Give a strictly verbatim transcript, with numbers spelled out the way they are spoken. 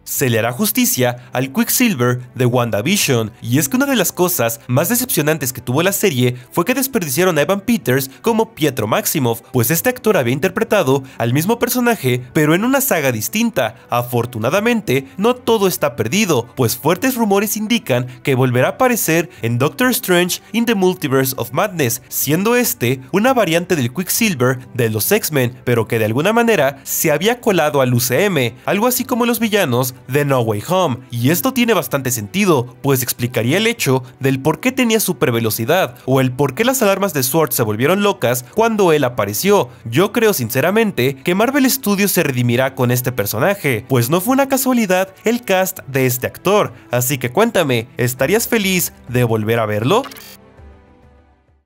se le hará justicia al Quicksilver de WandaVision, y es que una de las cosas más decepcionantes que tuvo la serie fue que desperdiciaron a Evan Peters como Pietro Maximoff, pues este actor había interpretado al mismo personaje pero en una saga distinta. Afortunadamente, no todo está perdido, pues fuertes rumores indican que volverá a aparecer en Doctor Strange in the Multiverse of Madness, siendo este una variante del Quicksilver de los X-Men, pero que de alguna manera se había colado al U C M, algo así como los villanos de No Way Home, y esto tiene bastante sentido, pues explicaría el hecho del por qué tenía super velocidad, o el por qué las alarmas de SWORD se volvieron locas cuando él apareció. Yo creo sinceramente que Marvel Studios se redimirá con este personaje, pues no fue una casualidad el cast de este actor, así que cuéntame, ¿estarías feliz de volver a verlo?